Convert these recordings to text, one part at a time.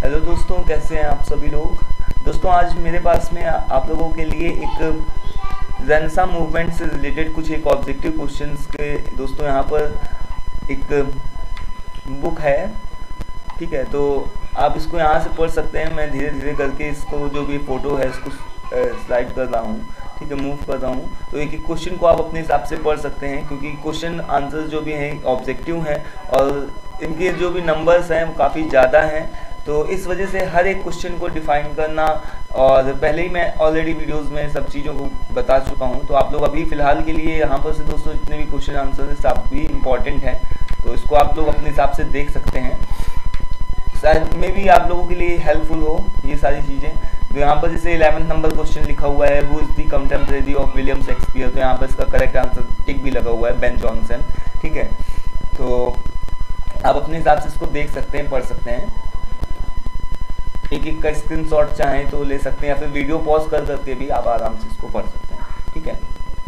Hello दोस्तों, कैसे हैं आप सभी लोग। दोस्तों आज मेरे पास में आप लोगों के लिए एक रेनेसां मूवमेंट से रिलेटेड कुछ एक ऑब्जेक्टिव क्वेश्चंस के दोस्तों यहाँ पर एक बुक है। ठीक है, तो आप इसको यहाँ से पढ़ सकते हैं। मैं धीरे धीरे करके इसको जो भी फ़ोटो है इसको स्लाइड कर रहा हूँ, ठीक है, मूव कर रहा हूँ। तो एक एक क्वेश्चन को आप अपने हिसाब से पढ़ सकते हैं, क्योंकि क्वेश्चन आंसर जो भी हैं ऑब्जेक्टिव हैं और इनके जो भी नंबर्स हैं वो काफ़ी ज़्यादा हैं। तो इस वजह से हर एक क्वेश्चन को डिफाइन करना, और पहले ही मैं ऑलरेडी वीडियोस में सब चीज़ों को बता चुका हूँ। तो आप लोग अभी फ़िलहाल के लिए यहाँ पर से दोस्तों जितने भी क्वेश्चन आंसर हैं सब भी इम्पॉर्टेंट हैं, तो इसको आप लोग अपने हिसाब से देख सकते हैं। शायद में भी आप लोगों के लिए हेल्पफुल हो ये सारी चीज़ें। तो यहाँ पर जैसे 11 नंबर क्वेश्चन लिखा हुआ है, who is the contemporary of William Shakespeare. तो यहाँ पर इसका करेक्ट आंसर टिक भी लगा हुआ है, बेन जॉनसन। ठीक है, तो आप अपने हिसाब से इसको देख सकते हैं, पढ़ सकते हैं। एक एक का स्क्रीनशॉट चाहें तो ले सकते हैं, या फिर वीडियो पॉज कर करके भी आप आराम से इसको पढ़ सकते हैं। ठीक है,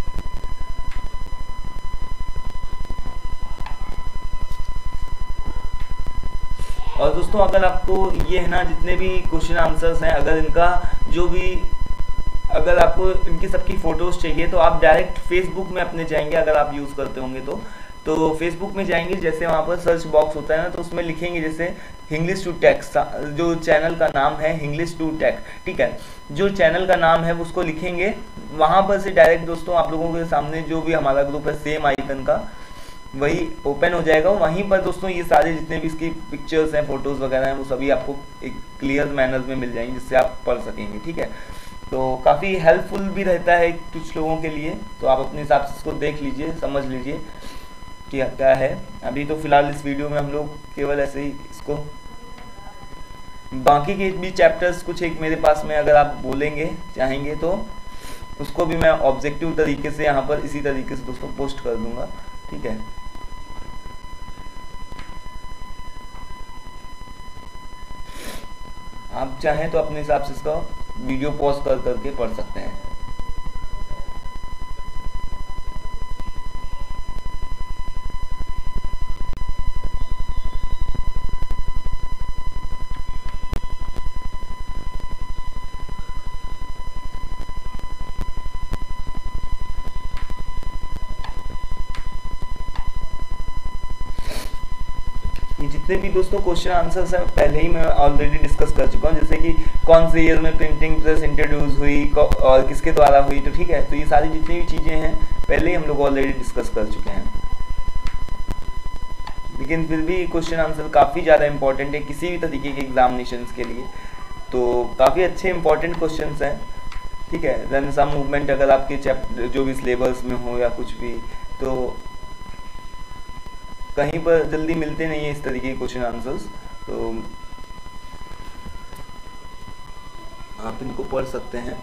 और दोस्तों अगर आपको ये है ना, जितने भी क्वेश्चन आंसर्स हैं, अगर इनका जो भी अगर आपको इनकी सबकी फ़ोटोज़ चाहिए तो आप डायरेक्ट फेसबुक में अपने जाएंगे। अगर आप यूज़ करते होंगे तो फेसबुक में जाएंगे, जैसे वहाँ पर सर्च बॉक्स होता है ना, तो उसमें लिखेंगे जैसे इंग्लिश टू टेक, जो चैनल का नाम है इंग्लिश टू टेक। ठीक है, जो चैनल का नाम है उसको लिखेंगे, वहाँ पर से डायरेक्ट दोस्तों आप लोगों के सामने जो भी हमारा ग्रुप है सेम आइकन का वही ओपन हो जाएगा। वहीं पर दोस्तों ये सारे जितने भी इसकी पिक्चर्स हैं, फोटोज़ वगैरह हैं, वो सभी आपको एक क्लियर मैनर में मिल जाएंगे, जिससे आप पढ़ सकेंगे। ठीक है, तो काफ़ी हेल्पफुल भी रहता है कुछ लोगों के लिए। तो आप अपने हिसाब से इसको देख लीजिए, समझ लीजिए कि क्या है। अभी तो फिलहाल इस वीडियो में हम लोग केवल ऐसे ही इसको, बाकी के भी चैप्टर्स कुछ एक मेरे पास में अगर आप बोलेंगे चाहेंगे तो उसको भी मैं ऑब्जेक्टिव तरीके से यहाँ पर इसी तरीके से दोस्तों पोस्ट कर दूंगा। ठीक है, आप चाहें तो अपने हिसाब से इसका वीडियो पॉज कर करके पढ़ सकते हैं। जितने भी दोस्तों क्वेश्चन आंसर्स हैं पहले ही मैं ऑलरेडी डिस्कस कर चुका हूँ, जैसे कि कौन से ईयर में प्रिंटिंग प्रेस इंट्रोड्यूस हुई और किसके द्वारा हुई। तो ठीक है, तो ये सारी जितनी भी चीज़ें हैं पहले ही हम लोग ऑलरेडी डिस्कस कर चुके हैं, लेकिन फिर भी क्वेश्चन आंसर काफ़ी ज़्यादा इंपॉर्टेंट है किसी भी तरीके के एग्जामिनेशन के लिए। तो काफ़ी अच्छे इंपॉर्टेंट क्वेश्चन हैं। ठीक है, रेनेसां मूवमेंट अगर आपके चैप्टर जो भी सिलेबस में हो या कुछ भी, तो कहीं पर जल्दी मिलते नहीं है इस तरीके के क्वेश्चन आंसर्स। तो आप इनको पढ़ सकते हैं।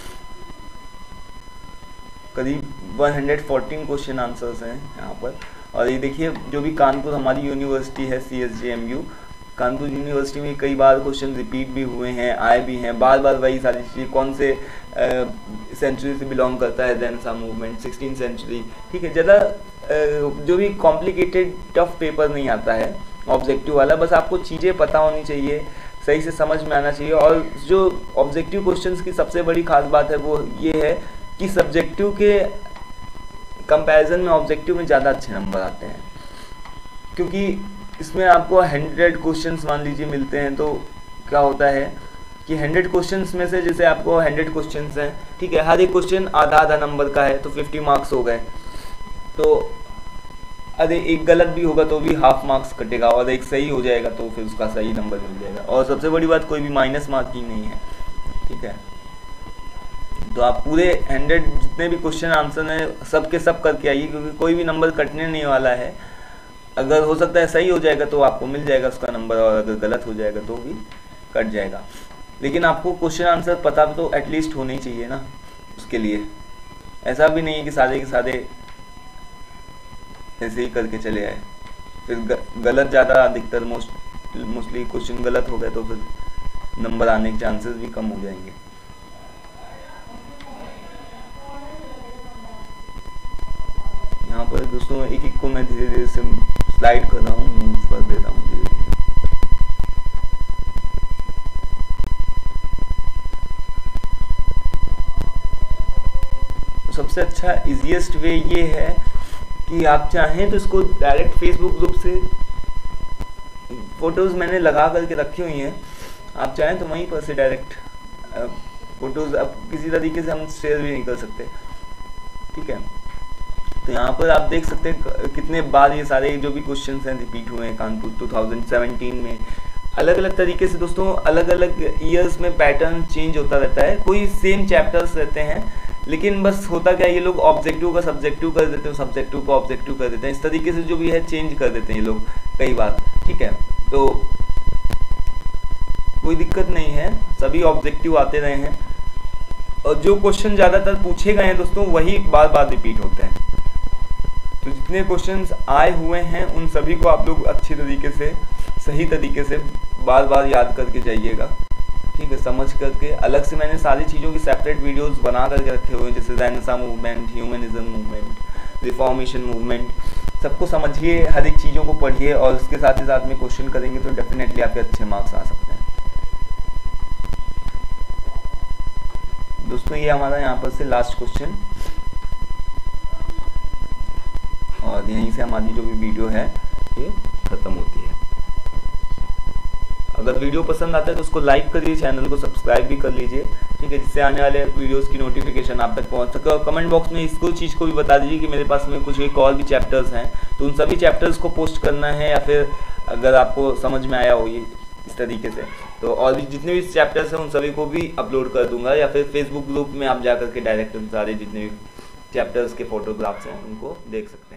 करीब 114 क्वेश्चन आंसर्स हैं यहाँ पर। और ये देखिए, जो भी कानपुर हमारी यूनिवर्सिटी है CSJMU, कानपुर यूनिवर्सिटी में कई बार क्वेश्चन रिपीट भी हुए हैं, आए भी हैं, बार बार वही सारी चीज़ें। कौन से सेंचुरी से बिलोंग करता है रेनेसां मूवमेंट, 16th सेंचुरी। ठीक है, ज़्यादा जो भी कॉम्प्लिकेटेड टफ पेपर नहीं आता है ऑब्जेक्टिव वाला, बस आपको चीज़ें पता होनी चाहिए, सही से समझ में आना चाहिए। और जो ऑब्जेक्टिव क्वेश्चंस की सबसे बड़ी खास बात है वो ये है कि सब्जेक्टिव के कंपैरिजन में ऑब्जेक्टिव में ज़्यादा अच्छे नंबर आते हैं, क्योंकि इसमें आपको 100 क्वेश्चंस मान लीजिए मिलते हैं। तो क्या होता है कि 100 क्वेश्चंस में से जैसे आपको 100 क्वेश्चंस हैं, ठीक है, हर एक क्वेश्चन आधा आधा नंबर का है, तो 50 मार्क्स हो गए। तो अरे एक गलत भी होगा तो भी हाफ मार्क्स कटेगा, और एक सही हो जाएगा तो फिर उसका सही नंबर मिल जाएगा। और सबसे बड़ी बात, कोई भी माइनस मार्किंग नहीं है। ठीक है, तो आप पूरे 100 जितने भी क्वेश्चन आंसर हैं सब के सब करके आइए, क्योंकि कोई भी नंबर कटने नहीं वाला है। अगर हो सकता है सही हो जाएगा तो आपको मिल जाएगा उसका नंबर, और अगर गलत हो जाएगा तो भी कट जाएगा। लेकिन आपको क्वेश्चन आंसर पता तो एटलीस्ट होने ही चाहिए ना उसके लिए। ऐसा भी नहीं है कि सारे के सारे ऐसे ही करके चले आए, फिर गलत ज़्यादा अधिकतर मोस्टली क्वेश्चन गलत हो गए तो फिर नंबर आने के चांसेस भी कम हो जाएंगे। यहाँ पर दोस्तों एक एक को मैं धीरे धीरे से स्लाइड कर रहा हूँ, मूव कर देता हूँ धीरे धीरे। सबसे अच्छा इजीएस्ट वे ये है कि आप चाहें तो इसको डायरेक्ट फेसबुक ग्रुप से, फ़ोटोज़ मैंने लगा करके रखी हुई हैं, आप चाहें तो वहीं पर से डायरेक्ट फ़ोटोज़ अब किसी तरीके से हम शेयर भी नहीं कर सकते, ठीक है। तो यहाँ पर आप देख सकते हैं कितने बार ये सारे जो भी क्वेश्चन हैं रिपीट हुए हैं कानपुर 2017 में। अलग अलग तरीके से दोस्तों अलग अलग ईयर्स में पैटर्न चेंज होता रहता है, कोई सेम चैप्टर्स रहते हैं, लेकिन बस होता क्या है, ये लोग ऑब्जेक्टिव का सब्जेक्टिव कर देते हैं, सब्जेक्टिव को ऑब्जेक्टिव कर देते हैं, इस तरीके से जो भी है चेंज कर देते हैं ये लोग कई बार, ठीक है। तो कोई दिक्कत नहीं है, सभी ऑब्जेक्टिव आते रहे हैं और जो क्वेश्चन ज़्यादातर पूछे गए हैं दोस्तों वही बार बार रिपीट होते हैं। तो जितने क्वेश्चंस आए हुए हैं उन सभी को आप लोग अच्छी तरीके से, सही तरीके से बार बार याद करके जाइएगा, ठीक है, समझ करके। अलग से मैंने सारी चीज़ों की सेपरेट वीडियोस बना करके रखे हुए हैं, जैसे renaissance movement, humanism movement, reformation movement, सबको समझिए, हर एक चीज़ों को पढ़िए और उसके साथ ही साथ में क्वेश्चन करेंगे तो डेफिनेटली आपके अच्छे मार्क्स आ सकते हैं। दोस्तों ये हमारा यहाँ पर से लास्ट क्वेश्चन, और यहीं से हमारी जो भी वीडियो है ये ख़त्म होती है। अगर वीडियो पसंद आता है तो उसको लाइक करिए, चैनल को सब्सक्राइब भी कर लीजिए, ठीक है, जिससे आने वाले वीडियोस की नोटिफिकेशन आप तक पहुंच सके। और कमेंट बॉक्स में इसको चीज़ को भी बता दीजिए कि मेरे पास में कुछ एक और भी चैप्टर्स हैं, तो उन सभी चैप्टर्स को पोस्ट करना है, या फिर अगर आपको समझ में आया हो ये इस तरीके से, तो और भी जितने भी चैप्टर्स हैं उन सभी को भी अपलोड कर दूंगा, या फिर फेसबुक ग्रुप में आप जा करके डायरेक्ट उन सारे जितने भी चैप्टर्स के फोटोग्राफ्स हैं उनको देख सकते हैं।